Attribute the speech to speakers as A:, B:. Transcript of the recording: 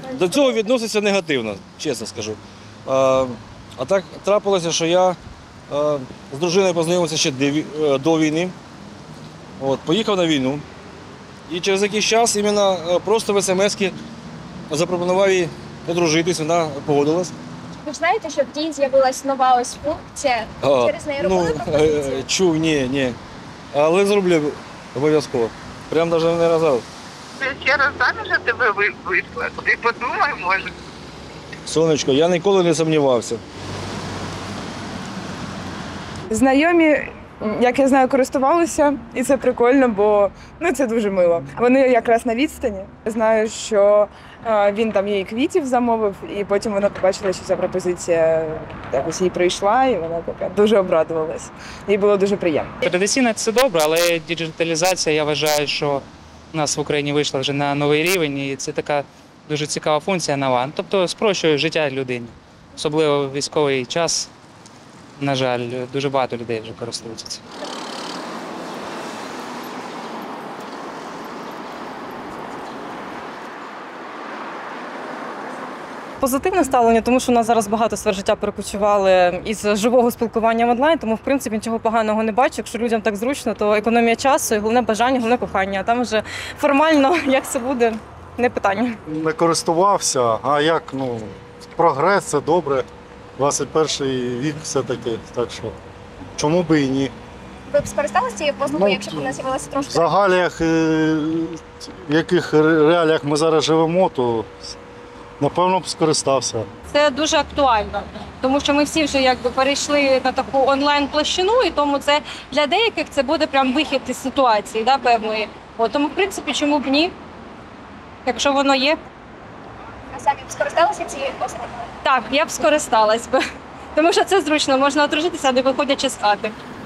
A: до цього відноситься негативно, чесно скажу. А так трапилося, що я з дружиною познайомився ще до війни. Поїхав на війну. І через якийсь час іменно просто в смс-ки запропонував їй одружитись, вона погодилась.
B: Ви ж знаєте, що в дії з'явилась нова ось функція, через неї робили пропозицію?
A: Чув, ні. Але зроблю обов'язково. Прям навіть не разав.
C: Ще раз заміж тебе вийшла, ти подумай, може.
A: Сонечко, я ніколи не сумнівався.
D: Знайомі, як я знаю, користувалися, і це прикольно, бо це дуже мило. Вони якраз на відстані. Знаю, що він там їй квітів замовив, і потім вона побачила, що ця пропозиція якось їй прийшла, і вона така дуже обрадувалась. Їй було дуже приємно.
E: Традиційно це добре, але діджиталізація, я вважаю, що у нас в Україні вийшла вже на новий рівень, і це така дуже цікава функція нова. Тобто спрощує життя людині. Особливо в військовий час, на жаль, дуже багато людей вже користуються цим.
F: Позитивне ставлення, тому що у нас зараз багато сфер життя перекочували із живого спілкування в онлайн, тому в принципі нічого поганого не бачу. Якщо людям так зручно, то економія часу і головне бажання, головне кохання. А там вже формально, як це буде, не питання.
G: Не користувався, а як, прогрес, це добре. 21-й вік все-таки, так що чому би і ні.
B: Ви б скористалися цією послугою, якщо б вона з'явилася
G: В
B: трошки?
G: загалях, в яких реаліях ми зараз живемо, то напевно б скористався.
F: Це дуже актуально, тому що ми всі вже перейшли на таку онлайн-площину, і тому це для деяких це буде прям вихід із ситуації, певної. Тому, в принципі, чому б ні, якщо воно є.
B: А самі б скористалися цією послугою?
F: Так, я б скористалась би, тому що це зручно, можна одружитися, не виходячи з хати.